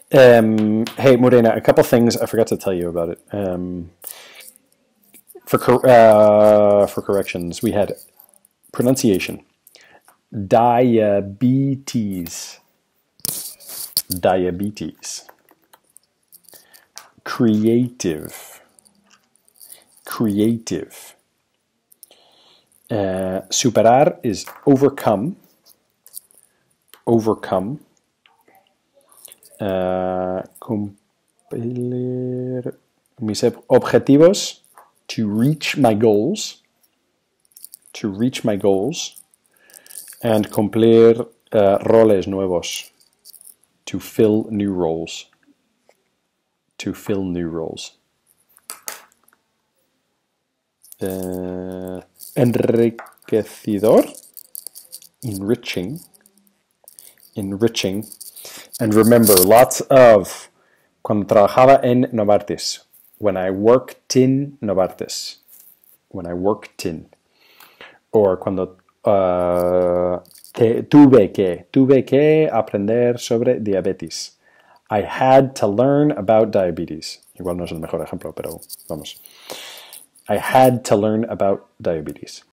Hey, Murena, a couple things I forgot to tell you about it. For corrections, we had pronunciation. Diabetes. Diabetes. Creative. Creative. Superar is overcome. Overcome. Cumplir mis objetivos, to reach my goals. To reach my goals. And cumplir roles nuevos, to fill new roles. To fill new roles. Enriquecedor, enriching. Enriching. And remember, lots of cuando trabajaba en Novartis. When I worked in Novartis. When I worked in. Or cuando tuve que aprender sobre diabetes. I had to learn about diabetes. Igual no es el mejor ejemplo, pero vamos. I had to learn about diabetes.